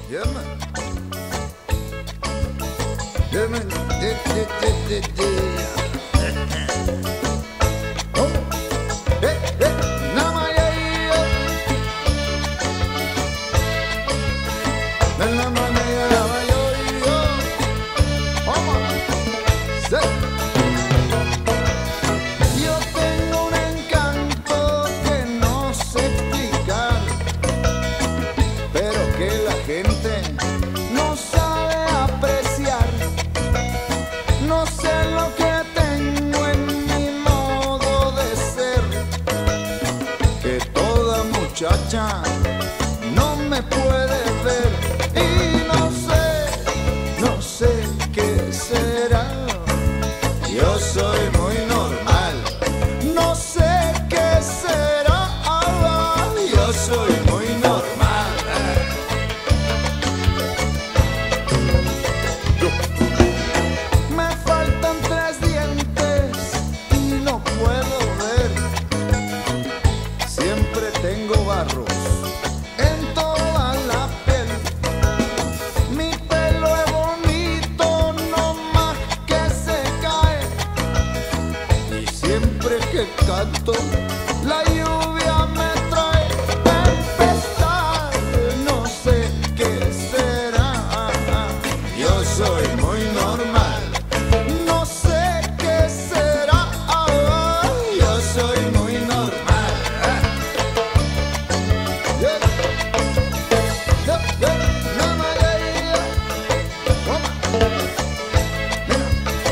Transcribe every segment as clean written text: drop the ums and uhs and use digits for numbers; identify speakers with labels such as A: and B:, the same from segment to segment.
A: Yeah, man. Yeah, man. Oh. Hey, hey. Namayayo. Namayayo. Oh, man. Say. Yo tengo un encanto que no sé explicar, pero que la gente no sabe apreciar. No sé lo que tengo en mi modo de ser, que toda muchacha no me puede ver. Y no sé qué será. Yo soy muy normal. No sé qué será. Yo soy muy normal. Me faltan 3 dientes y no puedo ver. Siempre tengo barros en toda la piel. Mi pelo es bonito, no más que se cae. Y siempre que canto, la lluvia me trae tempestad. No sé qué será. Yo soy muy normal. No sé qué será. Yo soy muy normal. Yeah. Yeah, yeah. Namayayo. Toma. Mira.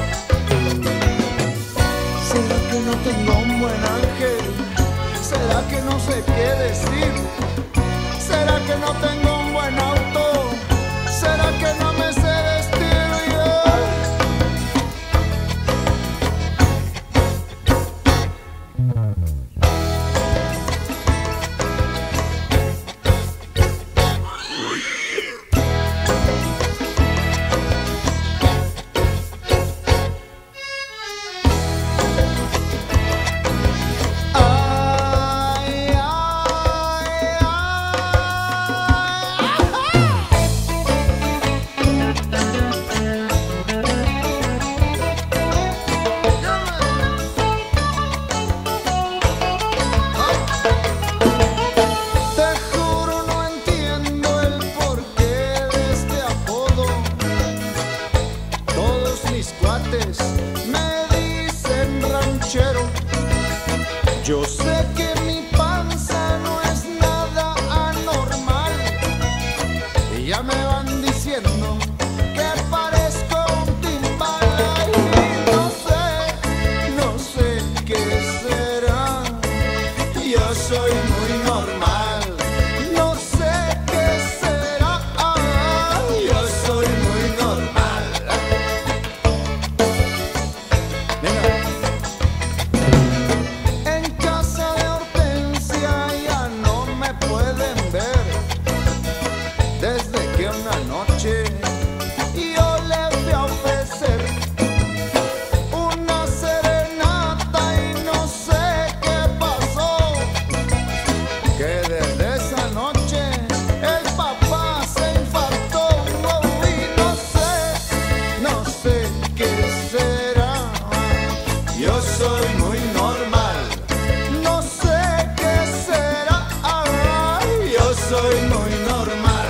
A: ¿Será que no tengo un buen ángel? ¿Será que no sé qué decir? ¿Será que no tengo un buen auto? ¿Será que no me sé vestir? Ay, ay, te juro no entiendo el porqué de este apodo. Todos mis cuates me dicen ranchero. Yo sé que mi panza no es nada anormal. Y ya me van diciendo que parezco un timbal. Y no sé qué será. Yo soy muy normal. No sé qué será. Yo soy muy normal. Mira. En casa de Hortensia ya no me pueden ver, desde que una noche yo le fui a ofrecer una serenata y no sé qué pasó, que desde esa noche el papá se infartó. Y no sé qué será. Yo soy muy normal. No sé qué será. Yo soy muy normal.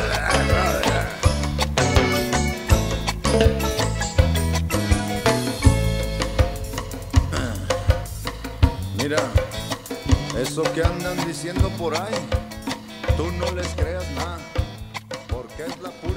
A: Mira, eso que andan diciendo por ahí, tú no les creas nada, porque es la pura